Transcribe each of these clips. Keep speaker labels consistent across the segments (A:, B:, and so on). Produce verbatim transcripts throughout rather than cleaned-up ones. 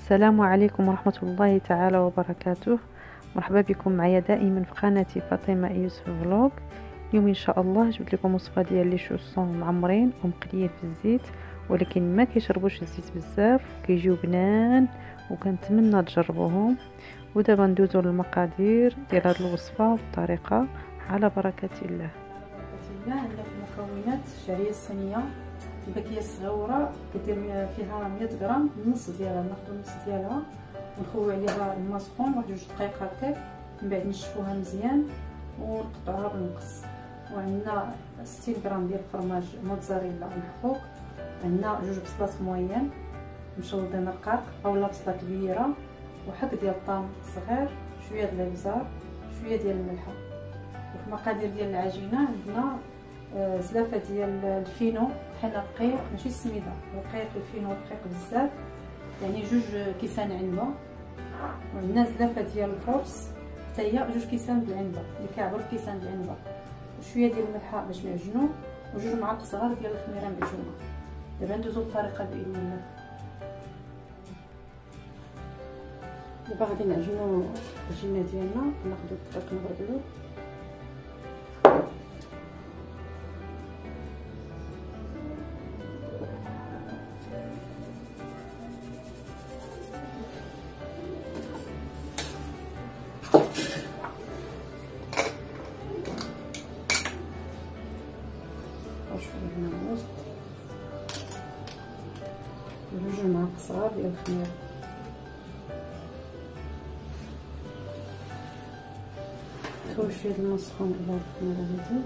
A: السلام عليكم ورحمة الله تعالى وبركاته. مرحبا بكم معايا دائما في قناتي فاطمة يوسف فلوق. اليوم ان شاء الله جبت لكم وصفه ديال لي شوسون معمرين ومقليين في الزيت، ولكن ما كيشربوش الزيت بزاف، كيجيو بنان وكنتمنى تجربوهم. ودابا ندوزو للمقادير ديال هذه الوصفه والطريقه على بركه الله.
B: عندنا في المكونات الشعريه الصينيه، الباكيه الصغيره كدير فيها مية غرام، النص ديالها ناخذ النص ديالها ونخوي عليها الماء سخون واحد جوج دقائق هكاك، من بعد نشفوها مزيان ونقطعوها بالمقص. وعندنا ستين غرام ديال الفرماج موتزاريلا محقوق، عندنا جوج بصلات موين مشلضين رقاق اولا بصله كبيره، وحك ديال الطام صغير، شويه ديال الابزار، شويه ديال الملحه. وفي المقادير ديال العجينه عندنا آه زلافه ديال الفينو طحين رقيق، ماشي السميده، رقيق الفينو رقيق بزاف، يعني جوج كيسان عنبه. وعندنا زلافه ديال الفورس حتى هي جوج كيسان د العنبه اللي كيعبر كيسان د العنبه، وشويه ديال الملحه باش نعجنو، وجوج معالق صغار ديال الخميره معجونه. دابا ندوزو للطريقه باذن الله. دابا غادي نعجنو العجينه ديالنا، ناخدو الدقيق نغربلو، وشويه هنا الوسط، وجوج معالق صغار ديال الخميره. نخوي شويه د الماء سخون على الخميره هادي،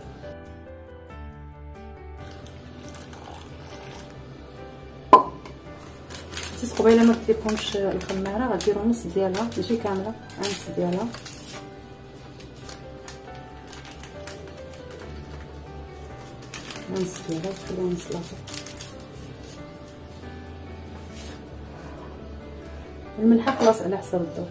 B: حيت قبيله ما ديركمش الخماره غديروا نص ديالها ماشي كامله، نص ديالها. نص ديالها تخليها نص لاصق. الملحه خلاص على حسب الذوق.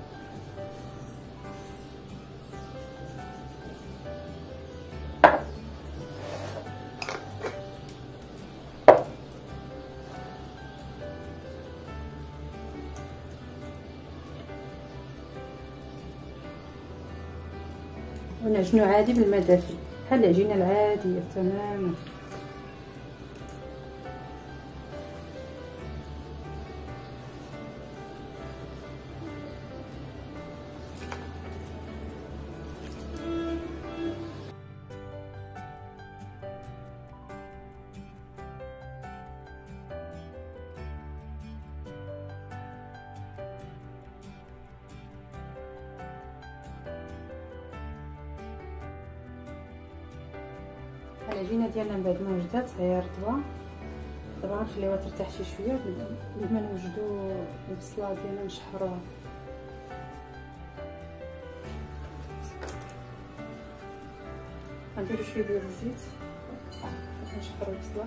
B: ونعجنو عادي بالماء دافي بحال العجينه العاديه تماما. العجينه ديالنا من بعد ما وجدات هي رطبه، دابا غنخليوها ترتاح شي شويه قبل ما نوجدو البصله ديالنا نشحروها. غنديرو شويه ديال الزيت باش نشحرو البصله.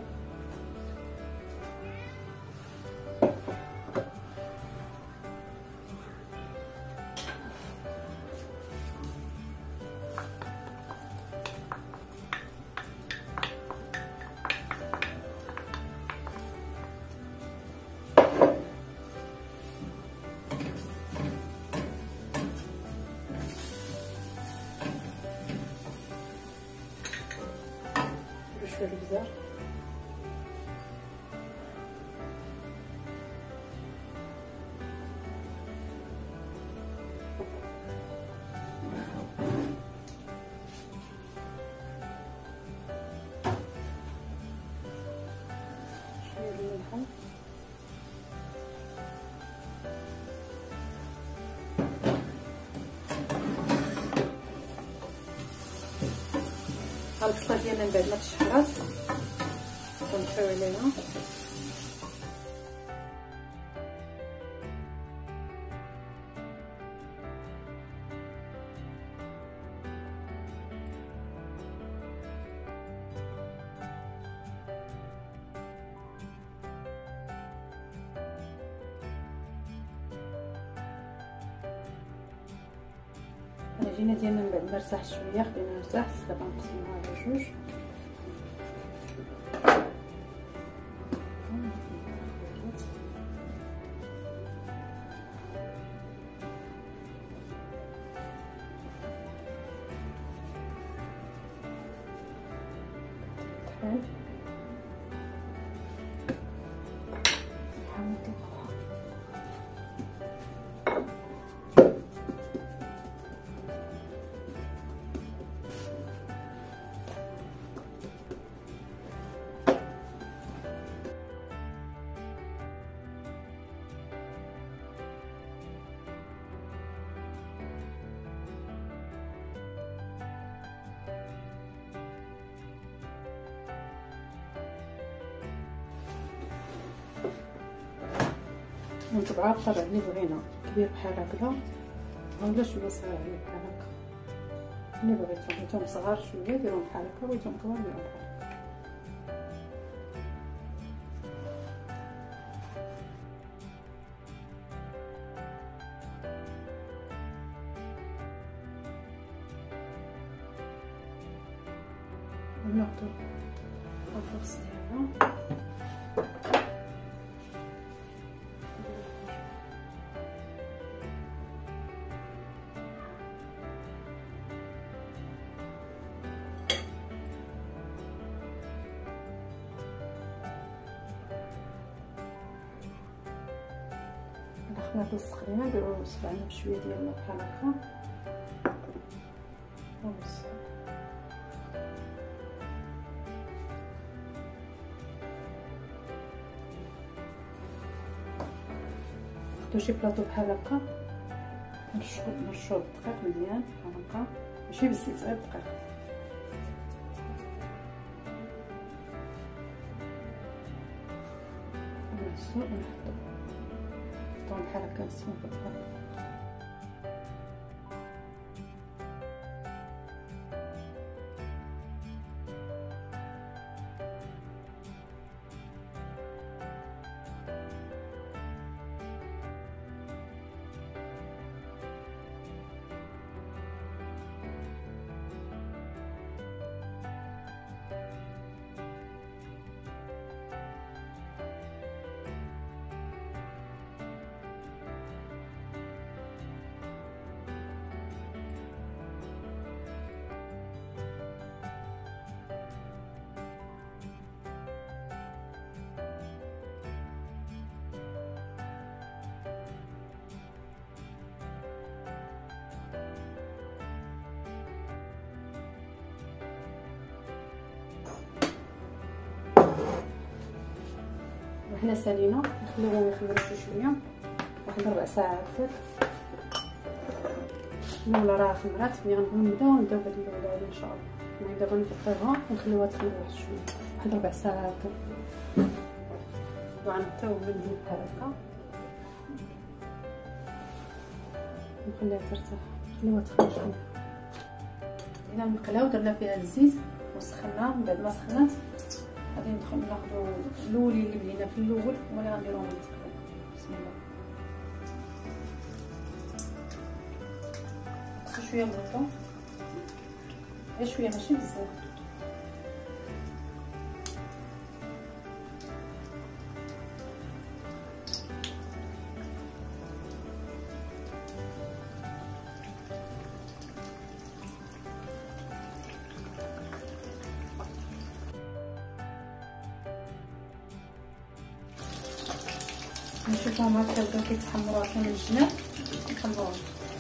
B: شويه الابزار، شويه ديال الملح، البصله ديالنا من بعد ما تشحرات ونخويو عليها. العجينه ديالنا من بعد ما ارتاحت شويه خلينا نرتاح، دابا نقسموها على جوج. الفلفل نحاول نديروها. نطبعها القطع اللي بغينا، كبير بحال هكذا ولا شويه صغير عليه بحال هكا. اللي بغيتو بغيتوهم صغار شويه ديروهم بحال هكا، بغيتوهم كبار ديروهم بحال هكا. ناخدو الفرص ديالنا ناخدو السخرينه نديرو صبعنا بشويه ديال الماء بحال هكا ونص. ناخدو شي بلاطو بحال هكا نرشو نرشو بالدقيق مزيان بحال هكا، ماشي بالزيت غير الدقيق. نرشو ونحطو بحال هكا نسمو بالدقيق. وحنا سالينا نخليوهم يخمروا شي شويه واحد ربع ساعه هكاك. ولا راه خمرات ملي غنبداو نبداو بهاد الاولى ان شاء الله. المهم دابا نطفيوها ونخليوها تخمر واحد شويه واحد ربع ساعه هكا. وغنبداو بالمنديل بحال هكا ونخليها ترتاح، نخليوها تخمر شويه. هنا المقلاة ودرنا فيها الزيت وسخناه. من بعد ما سخنات غادي ندخل ناخذ الاولين اللي بدينا في الاول هما اللي غنديروهم بالتقليد. بسم الله. خصو شويه من الثوم، غير شويه ماشي بزاف. نشوفهم هكا بداو كيتحمروا هكا من الجناب نخلوهم.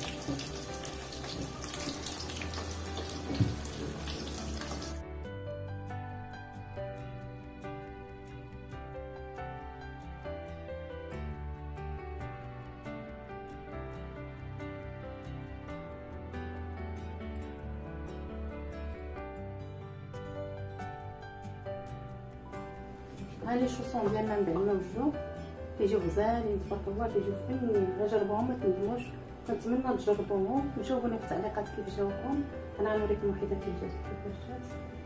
B: ها لي شوصون ديالنا من بعد ما وجدو كيجيو غزالين تبارك الله، كيجيو فنين. غير جربوهم ما تندموش. كنتمنى تجربوهم وجاوبوني في التعليقات كيف جاوكم. انا غنوريكم وحده كيف جات كيفاش جات.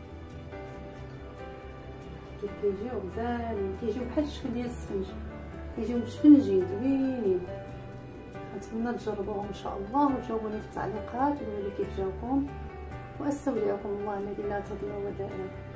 B: كيف كيجيو غزالين، كيجيو بحال الشكل ديال السفنج، كيجيو مشفنجين زوينين. كنتمنى تجربوهم ان شاء الله وجاوبوني في التعليقات وقولوا لي كيف جاوكم. والسلام عليكم الله الذي لا تضيع ودائعه.